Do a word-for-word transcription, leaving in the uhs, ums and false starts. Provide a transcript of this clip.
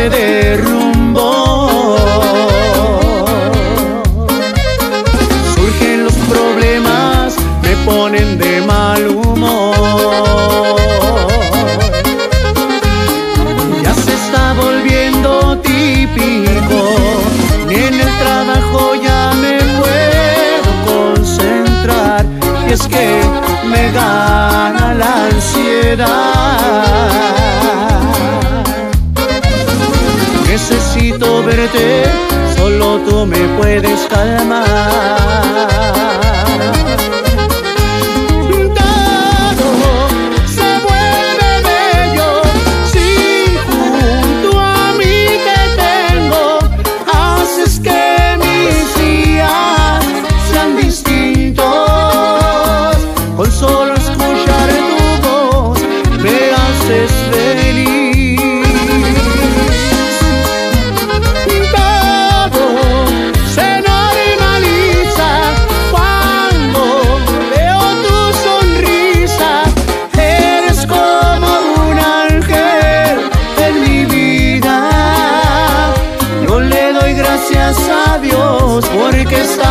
cambié de rumbo. Surgen los problemas, me ponen de mal humor. Ya se está volviendo típico, ni en el trabajo ya me puedo concentrar. Y es que me gana la ansiedad. Necesito verte, solo tú me puedes calmar. Todo se vuelve bello si junto a mí te tengo. Haces que mis días sean distintos. Con solo escuchar tu voz me haces feliz. Gracias a Dios porque está